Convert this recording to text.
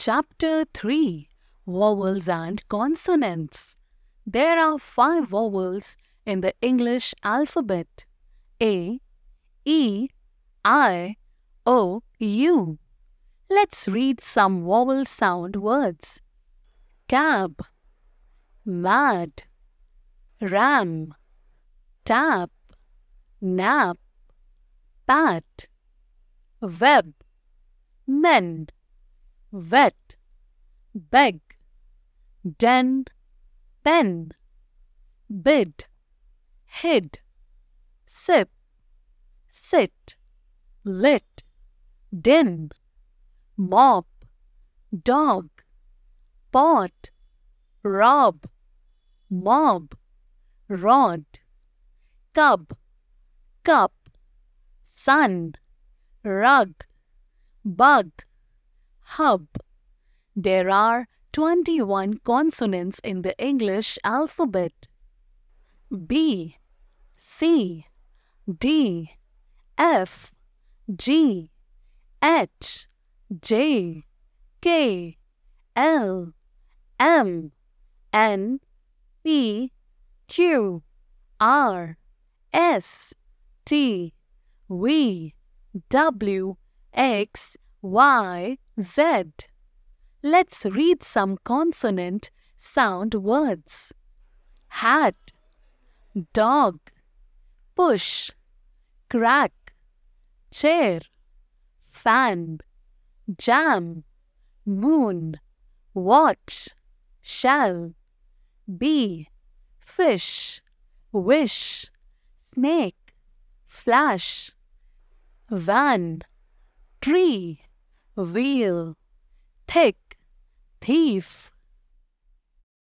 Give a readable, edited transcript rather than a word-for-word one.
Chapter 3 Vowels and Consonants. There are 5 vowels in the English alphabet: A, E, I, O, U. Let's read some vowel sound words. Cab, mad, ram, tap, nap, pat, web, men, wet, beg, den, pen, bid, hid, sip, sit, lit, din, mop, dog, pot, rob, mob, rod, cub, cup, sun, rug, bug, hub. There are 21 consonants in the English alphabet: B, C, D, F, G, H, J, K, L, M, N, P, Q, R, S, T, V, W, X, Y, Z. Let's read some consonant sound words. Hat, dog, push, crack, chair, fan, jam, moon, watch, shall, bee, fish, wish, snake, flash, van, tree, wheel, thick, thief,